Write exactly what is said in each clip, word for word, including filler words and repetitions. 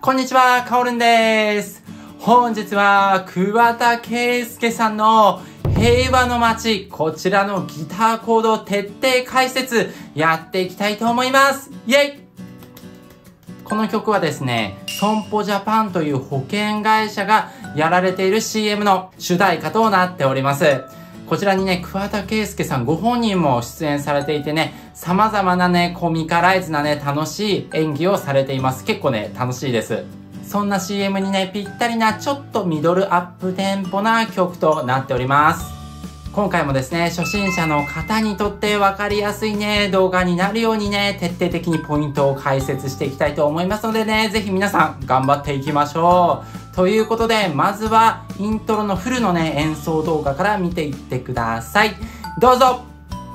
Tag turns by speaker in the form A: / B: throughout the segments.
A: こんにちは、かおるんです。本日は桑田佳祐さんの平和の街、こちらのギターコード徹底解説やっていきたいと思います。イェイ！この曲はですね、損保ジャパンという保険会社がやられている シーエム の主題歌となっております。こちらにね、桑田佳祐さんご本人も出演されていてね、様々なね、コミカライズなね、楽しい演技をされています。結構ね、楽しいです。そんな シーエム にね、ぴったりな、ちょっとミドルアップテンポな曲となっております。今回もですね、初心者の方にとって分かりやすいね、動画になるようにね、徹底的にポイントを解説していきたいと思いますのでね、ぜひ皆さん頑張っていきましょう。ということで、まずはイントロのフルのね、演奏動画から見ていってください。どうぞ！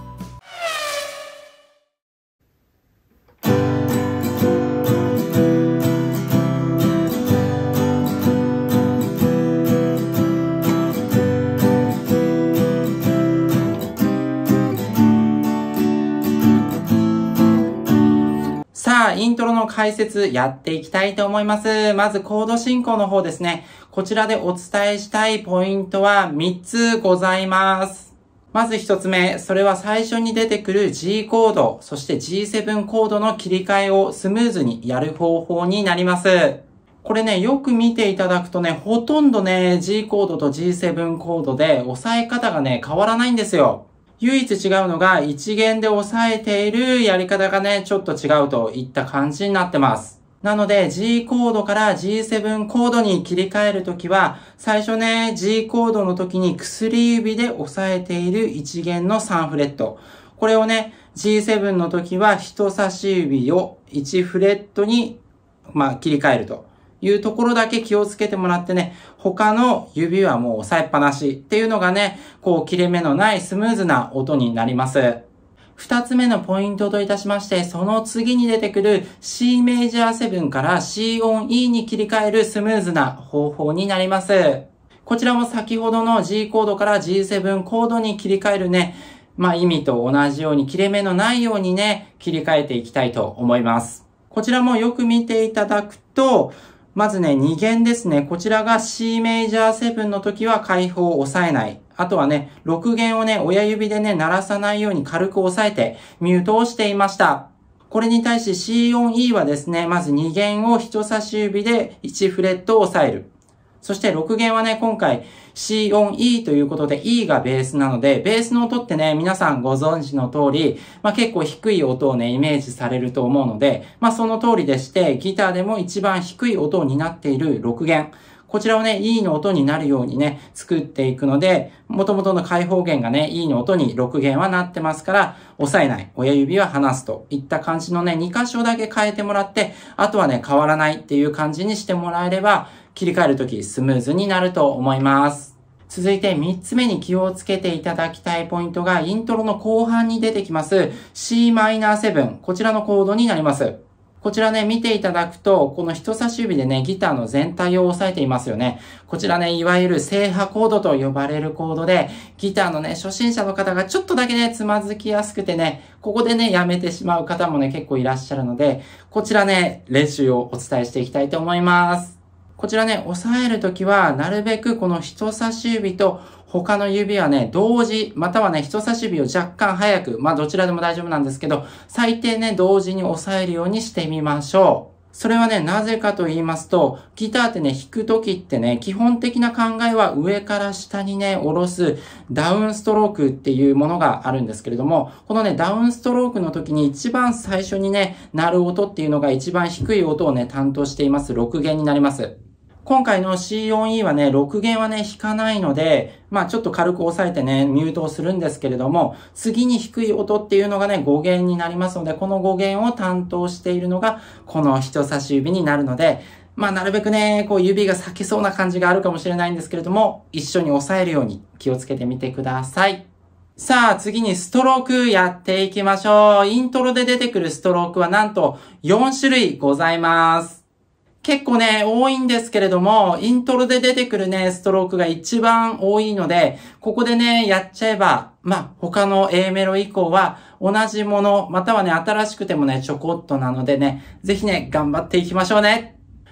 A: さあ、イントロの解説やっていきたいと思います。まずコード進行の方ですね。こちらでお伝えしたいポイントはみっつございます。まずひとつめ、それは最初に出てくる G コード、そして ジーセブン コードの切り替えをスムーズにやる方法になります。これね、よく見ていただくとね、ほとんどね、G コードと ジーセブン コードで押さえ方がね、変わらないんですよ。唯一違うのが一弦で押さえているやり方がね、ちょっと違うといった感じになってます。なので G コードから ジーセブン コードに切り替えるときは、最初ね、G コードの時に薬指で押さえている一弦のさんフレット。これをね、ジーセブン の時は人差し指をいちフレットに、まあ、切り替えるというところだけ気をつけてもらってね、他の指はもう押さえっぱなしっていうのがね、こう切れ目のないスムーズな音になります。二つ目のポイントといたしまして、その次に出てくる C メジャーセブンから C 音 E に切り替えるスムーズな方法になります。こちらも先ほどの G コードから ジーセブン コードに切り替えるね、まあ意味と同じように切れ目のないようにね、切り替えていきたいと思います。こちらもよく見ていただくと、まずね、に弦ですね。こちらが C メジャーセブンの時は開放を押さえない。あとはね、ろく弦をね、親指でね、鳴らさないように軽く押さえてミュートをしていました。これに対し C 音 E はですね、まずに弦を人差し指でいちフレットを押さえる。そしてろく弦はね、今回 C 音 E ということで E がベースなので、ベースの音ってね、皆さんご存知の通り、まあ結構低い音をね、イメージされると思うので、まあその通りでして、ギターでも一番低い音になっているろく弦。こちらをね、E の音になるようにね、作っていくので、元々の開放弦がね、E の音にろく弦はなってますから、押さえない。親指は離すといった感じのね、に箇所だけ変えてもらって、あとはね、変わらないっていう感じにしてもらえれば、切り替えるときスムーズになると思います。続いてみっつめに気をつけていただきたいポイントが、イントロの後半に出てきます シーマイナーセブン。こちらのコードになります。こちらね、見ていただくと、この人差し指でね、ギターの全体を押さえていますよね。こちらね、いわゆる正波コードと呼ばれるコードで、ギターのね、初心者の方がちょっとだけね、つまずきやすくてね、ここでね、やめてしまう方もね、結構いらっしゃるので、こちらね、練習をお伝えしていきたいと思います。こちらね、押さえるときは、なるべくこの人差し指と他の指はね、同時、またはね、人差し指を若干早く、まあどちらでも大丈夫なんですけど、最低ね、同時に押さえるようにしてみましょう。それはね、なぜかと言いますと、ギターってね、弾くときってね、基本的な考えは上から下にね、下ろすダウンストロークっていうものがあるんですけれども、このね、ダウンストロークの時に一番最初にね、鳴る音っていうのが一番低い音をね、担当していますろく弦になります。今回の C 音 E はね、ろく弦はね、弾かないので、まあちょっと軽く押さえてね、ミュートをするんですけれども、次に低い音っていうのがね、ご弦になりますので、このご弦を担当しているのが、この人差し指になるので、まあなるべくね、こう指が裂けそうな感じがあるかもしれないんですけれども、一緒に押さえるように気をつけてみてください。さあ次にストロークやっていきましょう。イントロで出てくるストロークはなんとよん種類ございます。結構ね、多いんですけれども、イントロで出てくるね、ストロークが一番多いので、ここでね、やっちゃえば、まあ、他の A メロ以降は同じもの、またはね、新しくてもね、ちょこっとなのでね、ぜひね、頑張っていきましょうね。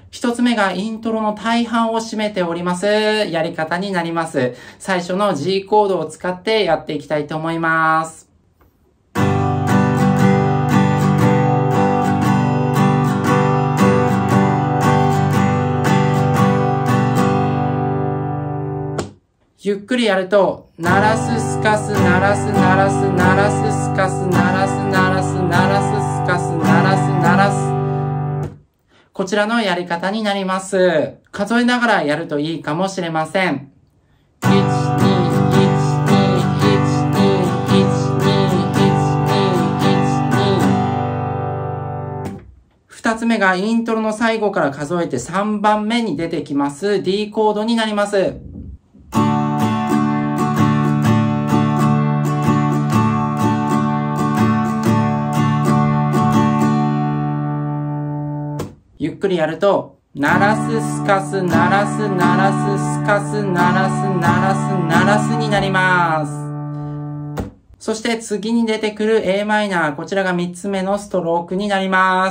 A: 一つ目がイントロの大半を占めておりますやり方になります。最初の G コードを使ってやっていきたいと思います。ゆっくりやると、鳴らす、すかす、鳴らす、鳴らす、鳴らす、すかす、鳴らす、鳴らす、鳴らす、すかす、鳴らす、鳴らす。こちらのやり方になります。数えながらやるといいかもしれません。いち、に、いち、に、いち、に、いち、に、いち、に。二つ目がイントロの最後から数えてさんばんめに出てきます D コードになります。ゆっくりやると、鳴らす、すかす、鳴らす、鳴らす、すかす、鳴らす、鳴らす、鳴らすになります。そして次に出てくる A マイナー、こちらがみっつめのストロークになります。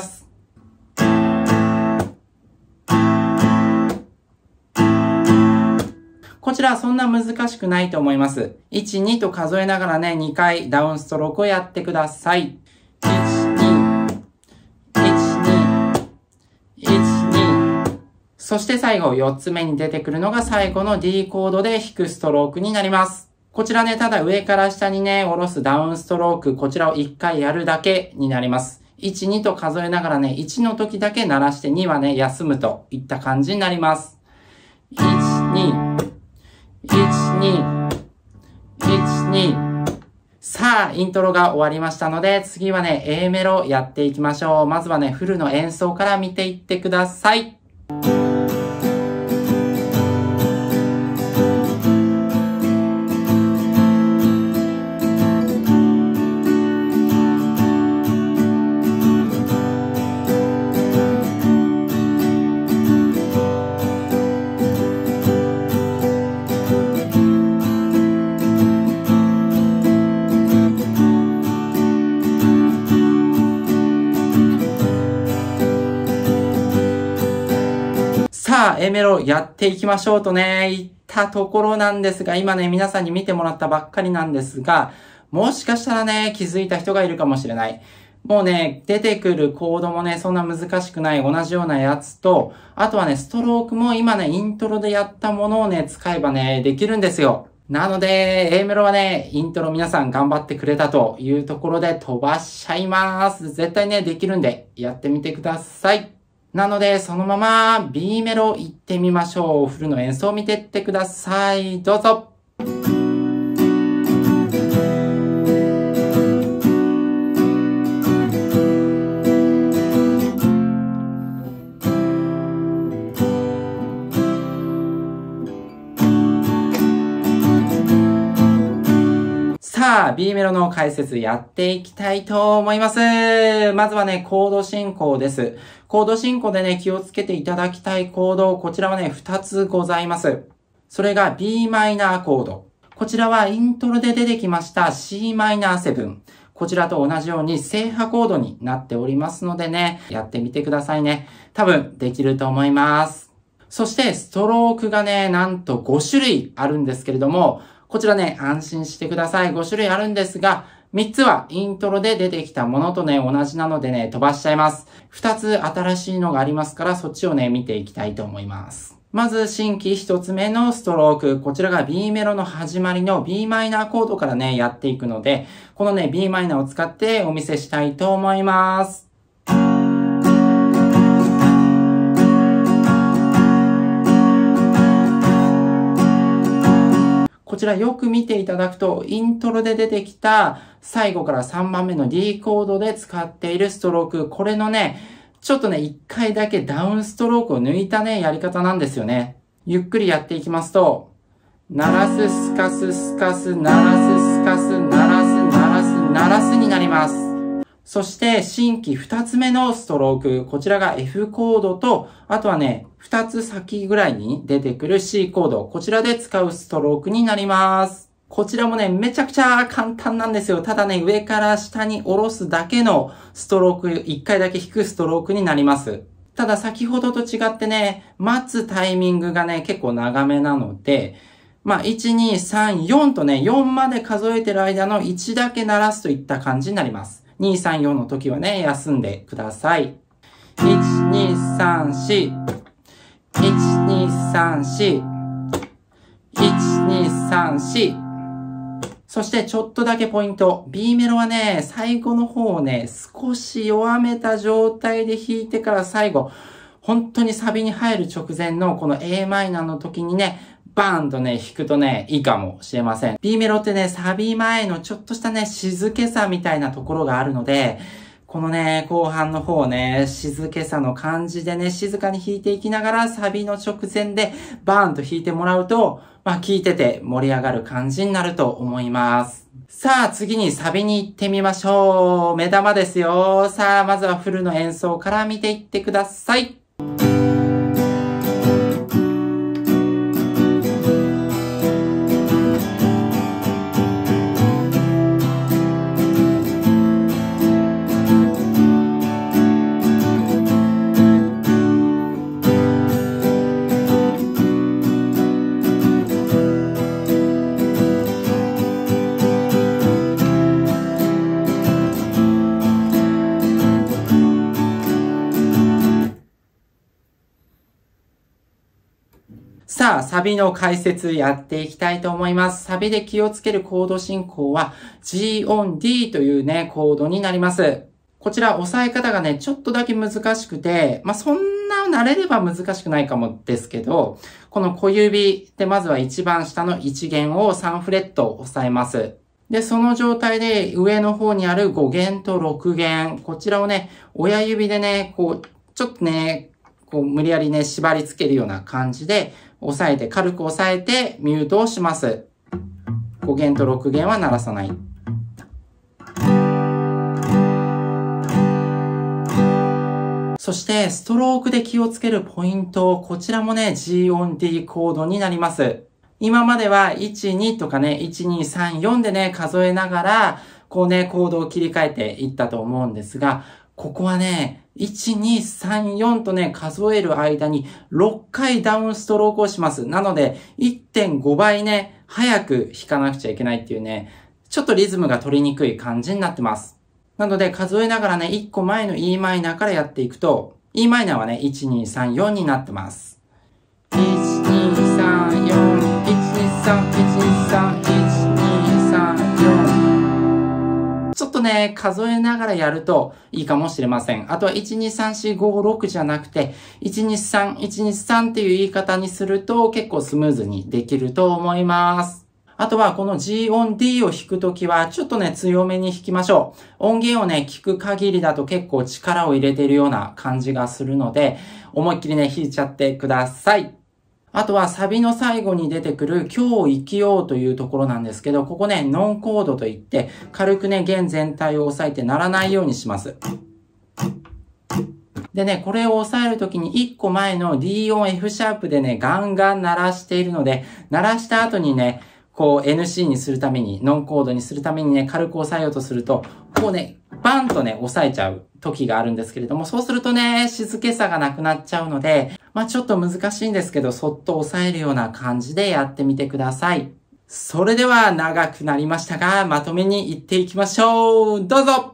A: こちらはそんな難しくないと思います。いち、にと数えながらね、にかいダウンストロークをやってください。いち、そして最後よっつめに出てくるのが最後の D コードで弾くストロークになります。こちらね、ただ上から下にね、下ろすダウンストローク、こちらをいっかいやるだけになります。いち、にと数えながらね、いちの時だけ鳴らしてにはね、休むといった感じになります。いち、に、いち、に、いち、に。さあ、イントロが終わりましたので、次はね、A メロやっていきましょう。まずはね、フルの演奏から見ていってください。さあ、A メロやっていきましょうとね、言ったところなんですが、今ね、皆さんに見てもらったばっかりなんですが、もしかしたらね、気づいた人がいるかもしれない。もうね、出てくるコードもね、そんな難しくない同じようなやつと、あとはね、ストロークも今ね、イントロでやったものをね、使えばね、できるんですよ。なので、A メロはね、イントロ皆さん頑張ってくれたというところで飛ばしちゃいます。絶対ね、できるんで、やってみてください。なので、そのまま B メロ行ってみましょう。フルの演奏を見てってください。どうぞ。さあ、B メロの解説やっていきたいと思います。まずはね、コード進行です。コード進行でね、気をつけていただきたいコード、こちらはね、ふたつございます。それが B マイナーコード。こちらはイントロで出てきました C マイナーセブン。こちらと同じように正波コードになっておりますのでね、やってみてくださいね。多分できると思います。そしてストロークがね、なんとごしゅるいあるんですけれども、こちらね、安心してください。ごしゅるいあるんですが、みっつはイントロで出てきたものとね、同じなのでね、飛ばしちゃいます。ふたつ新しいのがありますから、そっちをね、見ていきたいと思います。まず、新規ひとつめのストローク。こちらが B メロの始まりの B マイナーコードからね、やっていくので、このね、B マイナーを使ってお見せしたいと思います。こちらよく見ていただくと、イントロで出てきた最後からさんばんめの D コードで使っているストローク。これのね、ちょっとね、いっかいだけダウンストロークを抜いたね、やり方なんですよね。ゆっくりやっていきますと、鳴らす、すかす、すかす、鳴らす、すかす、鳴らす、鳴らす、鳴らすになります。そして、新規ふたつめのストローク。こちらが F コードと、あとはね、ふたつ先ぐらいに出てくる C コード。こちらで使うストロークになります。こちらもね、めちゃくちゃ簡単なんですよ。ただね、上から下に下ろすだけのストローク、いっかいだけ弾くストロークになります。 ただ先ほどと違ってね、待つタイミングがね、結構長めなので、まあ、いち、に、さん、よんとね、よんまで数えてる間のいちだけ鳴らすといった感じになります。に、さん、よんの時はね、休んでください。いち、に、さん、よん。いち、に、さん、よん。いち、に、さん、よん。そしてちょっとだけポイント。B メロはね、最後の方をね、少し弱めた状態で弾いてから最後、本当にサビに入る直前のこの A マイナーの時にね、バーンとね、弾くとね、いいかもしれません。B メロってね、サビ前のちょっとしたね、静けさみたいなところがあるので、このね、後半の方ね、静けさの感じでね、静かに弾いていきながら、サビの直前でバーンと弾いてもらうと、まあ、聴いてて盛り上がる感じになると思います。さあ、次にサビに行ってみましょう。目玉ですよ。さあ、まずはフルの演奏から見ていってください。さあ、サビの解説やっていきたいと思います。サビで気をつけるコード進行は G 音 D というね、コードになります。こちら押さえ方がね、ちょっとだけ難しくて、まあ、そんな慣れれば難しくないかもですけど、この小指でまずは一番下のいち弦をさんフレット押さえます。で、その状態で上の方にあるご弦とろく弦、こちらをね、親指でね、こう、ちょっとね、こう無理やりね、縛り付けるような感じで、押さえて、軽く押さえてミュートをします。ご弦とろく弦は鳴らさない。そして、ストロークで気をつけるポイント、こちらもね、G 音 D コードになります。今まではいち、にとかね、いち、に、さん、よんでね、数えながら、こうね、コードを切り替えていったと思うんですが、ここはね、いち、に、さん、よんとね、数える間にろっかいダウンストロークをします。なので、いってんごばいね、早く弾かなくちゃいけないっていうね、ちょっとリズムが取りにくい感じになってます。なので、数えながらね、いっこまえの E マイナーからやっていくと、E マイナーはね、いち、に、さん、よんになってます。いち、に、さん、よん、いち、に、さん、いち、に、さん、いち、に、さん、よん。ちょっとね、数えながらやるといいかもしれません。あとは、いち、に、さん、よん、ご、ろくじゃなくて、いち、に、さん、いち、に、さんっていう言い方にすると結構スムーズにできると思います。あとは、この G 音 D を弾くときは、ちょっとね、強めに弾きましょう。音源をね、聞く限りだと結構力を入れているような感じがするので、思いっきりね、弾いちゃってください。あとはサビの最後に出てくる今日生きようというところなんですけど、ここね、ノンコードといって、軽くね、弦全体を押さえて鳴らないようにします。でね、これを押さえるときにいっこまえの D 音 F シャープでね、ガンガン鳴らしているので、鳴らした後にね、こう エヌシー にするために、ノンコードにするためにね、軽く押さえようとすると、こうね、バンとね、押さえちゃう時があるんですけれども、そうするとね、静けさがなくなっちゃうので、まあちょっと難しいんですけど、そっと押さえるような感じでやってみてください。それでは長くなりましたが、まとめに行っていきましょう。どうぞ！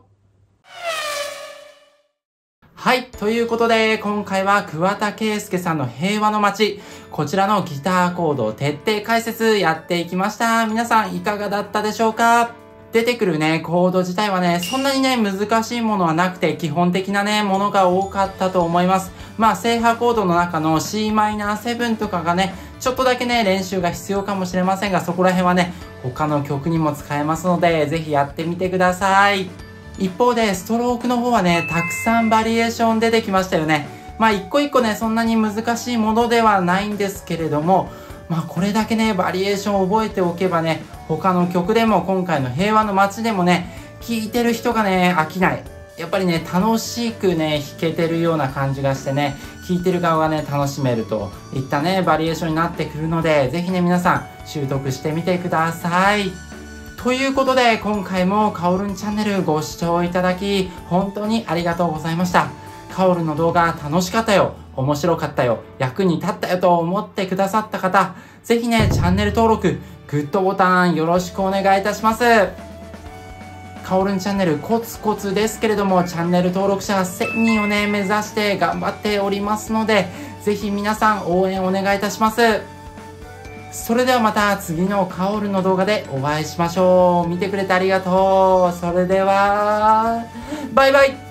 A: はい。ということで、今回は桑田佳祐さんの平和の街、こちらのギターコードを徹底解説やっていきました。皆さんいかがだったでしょうか？出てくるね、コード自体はね、そんなにね、難しいものはなくて、基本的なね、ものが多かったと思います。まあ、正波コードの中の シーマイナーセブン とかがね、ちょっとだけね、練習が必要かもしれませんが、そこら辺はね、他の曲にも使えますので、ぜひやってみてください。一方で、ストロークの方はね、たくさんバリエーション出てきましたよね。まあ、一個一個ね、そんなに難しいものではないんですけれども、まあ、これだけね、バリエーションを覚えておけばね、他の曲でも今回の平和の街でもね、聴いてる人がね、飽きない。やっぱりね、楽しくね、弾けてるような感じがしてね、聴いてる側がね、楽しめるといったね、バリエーションになってくるので、ぜひね、皆さん、習得してみてください。ということで、今回もかおるんチャンネルご視聴いただき、本当にありがとうございました。 カオルの動画楽しかったよ、面白かったよ、役に立ったよと思ってくださった方、ぜひね、チャンネル登録、グッドボタンよろしくお願いいたします。カオルンチャンネルコツコツですけれども、チャンネル登録者せんにんをね、目指して頑張っておりますので、ぜひ皆さん応援お願いいたします。それではまた次のカオルの動画でお会いしましょう。見てくれてありがとう。それでは、バイバイ。